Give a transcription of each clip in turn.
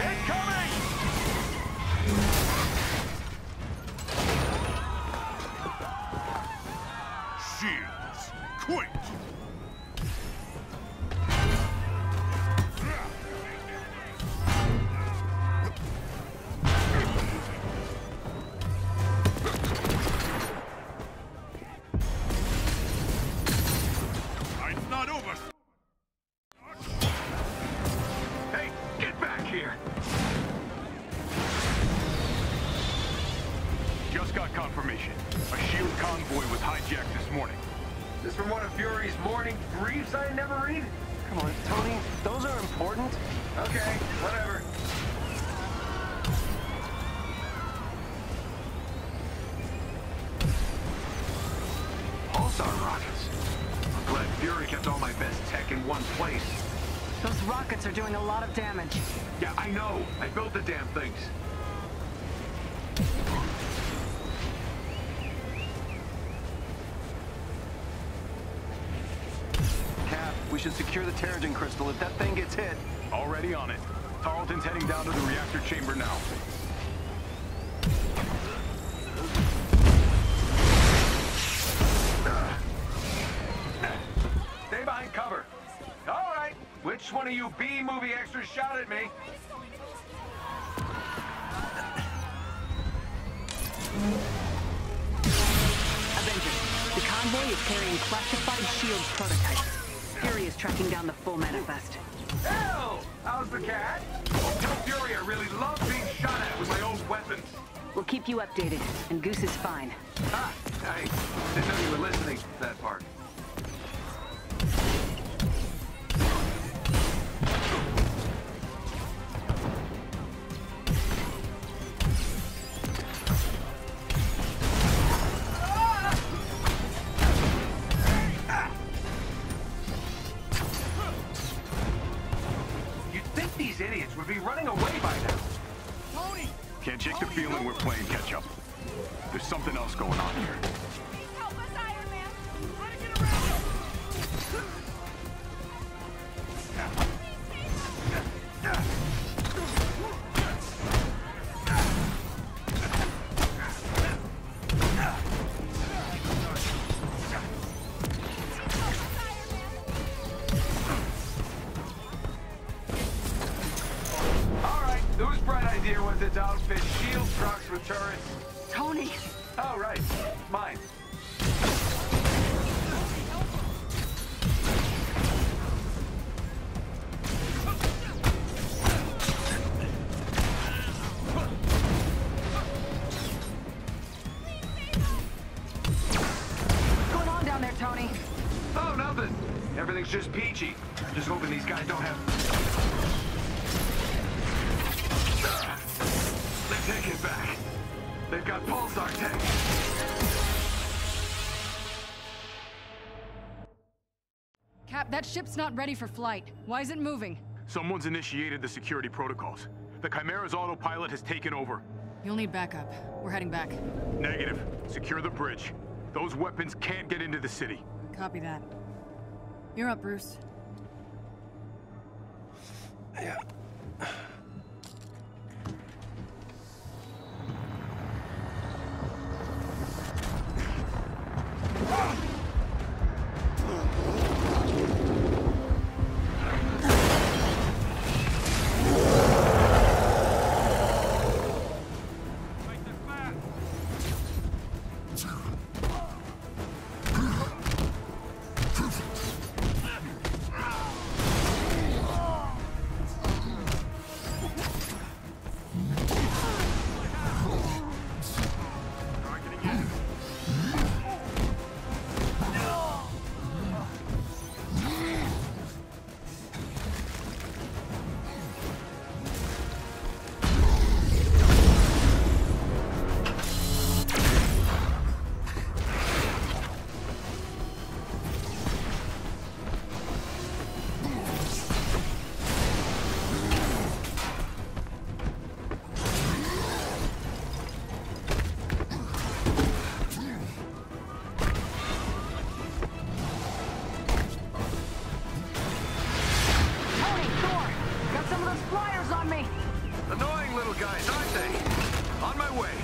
Incoming! Shields, quit! It's not over! Hey, get back here! Just got confirmation. A shield convoy was hijacked this morning. This from one of Fury's morning briefs I never read? Come on, Tony. Those are important. Okay, whatever. Pulsar rockets. I'm glad Fury kept all my best tech in one place. Those rockets are doing a lot of damage. Yeah, I know. I built the damn things. Cap, we should secure the Terrigen crystal if that thing gets hit. Already on it. Tarleton's heading down to the reactor chamber now. Stay behind cover. All right. Which one of you B-movie extras shot at me? Avengers, the convoy is carrying classified shield prototypes. Fury is tracking down the full manifest. Hell! How's the cat? Tell Fury I really love being shot at with my own weapons. We'll keep you updated, and Goose is fine. Ah, I didn't know you were listening to that part. You'd think these idiots would be running away by now. Can't shake the feeling we're playing catch-up. There's something else going on here. Help us, Iron Man! Try to get around him! All right, whose bright idea was it to outfit shield trucks with turrets? Tony! Oh, right. Mine. What's going on down there, Tony? Oh, nothing. Everything's just peachy. I'm just hoping these guys don't have... They take it back. They've got pulsar tech. Cap, that ship's not ready for flight. Why is it moving? Someone's initiated the security protocols. The Chimera's autopilot has taken over. You'll need backup. We're heading back. Negative. Secure the bridge. Those weapons can't get into the city. Copy that. You're up, Bruce. Yeah. Annoying little guys, aren't they? On my way.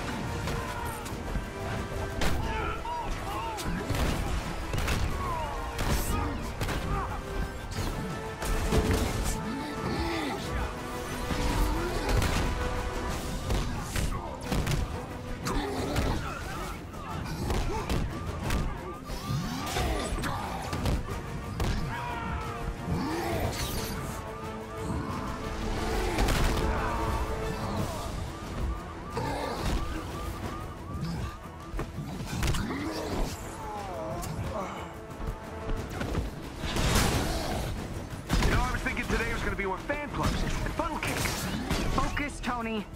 More fan clubs and funnel cakes. Focus, Tony.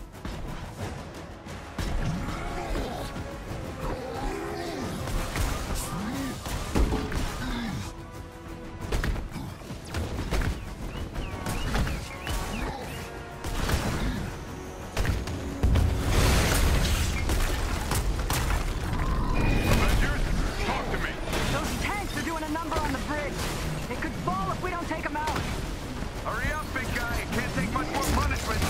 Avengers, talk to me. Those tanks are doing a number on the bridge. They could fall if we don't take them out. Hurry up, big guy. Can't take much more punishment.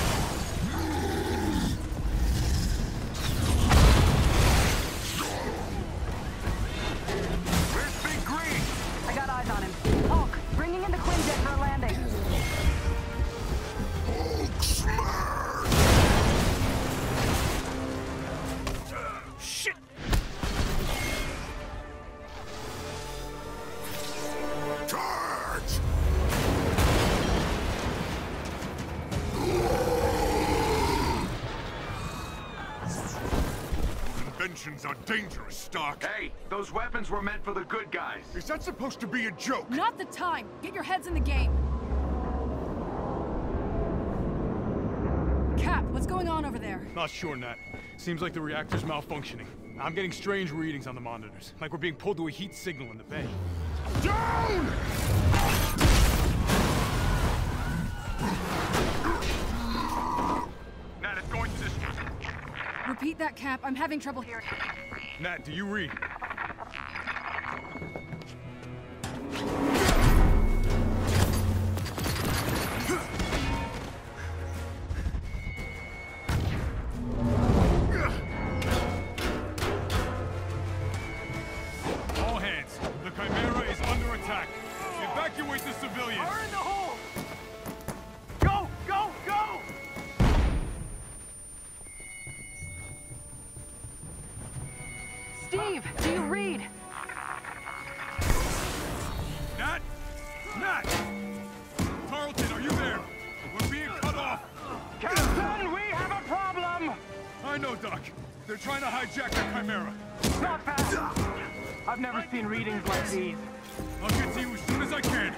Where's Big Green? I got eyes on him. Hulk, bringing in the Quinjet for a landing. Hulk smash! Shit! Charge! Inventions are dangerous, Stark. Hey, those weapons were meant for the good guys. Is that supposed to be a joke? Not the time. Get your heads in the game. Cap, what's going on over there? Not sure, Nat. Seems like the reactor's malfunctioning. I'm getting strange readings on the monitors, like we're being pulled to a heat signal in the bay. Down! Nat, it's going to this. Repeat that, Cap. I'm having trouble hearing. Nat, do you read? All hands, the Chimera is under attack. Evacuate the civilians. We're in the hole! Go, go, go! Steve, do you read? Nat! Nat! Tarleton, are you there? We're being cut off. Captain, we have a problem! I know, Doc. They're trying to hijack the Chimera. Not fast! I've never seen readings like these. I'll get to you as soon as I can.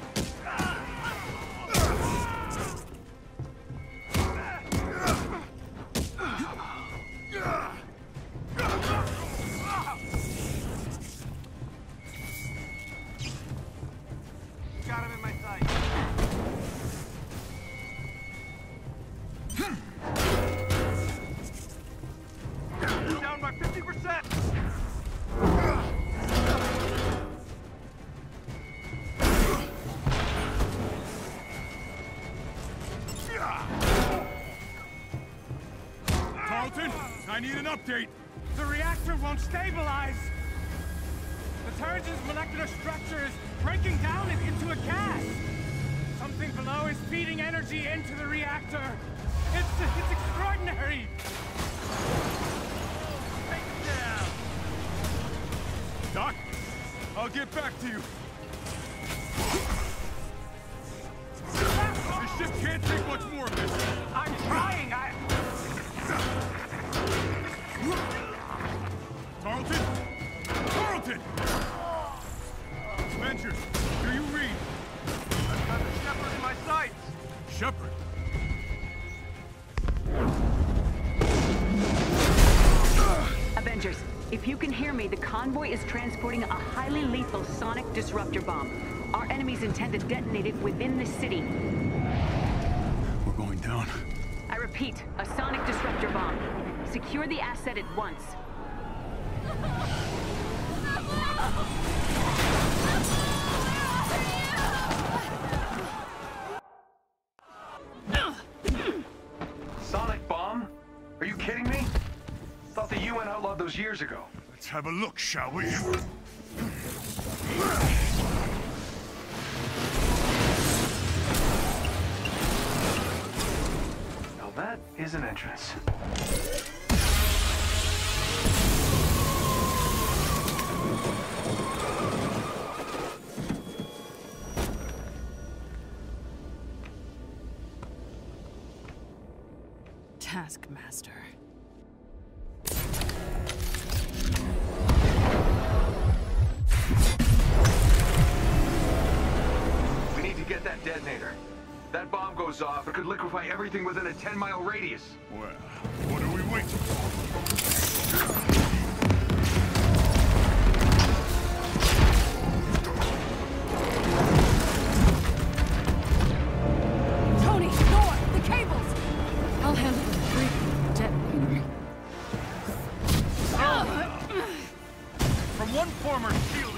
Got him in my sight. Down by 50%! Tarleton, I need an update. The reactor won't stabilize. The turret's molecular structure is breaking down into a gas. Something below is feeding energy into the reactor. It's extraordinary. Take it down! Doc, I'll get back to you. This ship can't take much more of this. I'm trying! Tarleton? Tarleton! Avengers, do you read? I've got the Shepherd in my sights! Shepard? Avengers, if you can hear me, the convoy is transporting a highly lethal sonic disruptor bomb. Our enemies intend to detonate it within the city. We're going down. I repeat, a sonic disruptor bomb. Secure the asset at once. about those years ago. Let's have a look, shall we? Now that is an entrance. Taskmaster. We need to get that detonator. That bomb goes off, it could liquefy everything within a 10-mile radius. Well, what are we waiting for? Tony, Thor, the cables! I'll handle the breathing detonator. From one former shield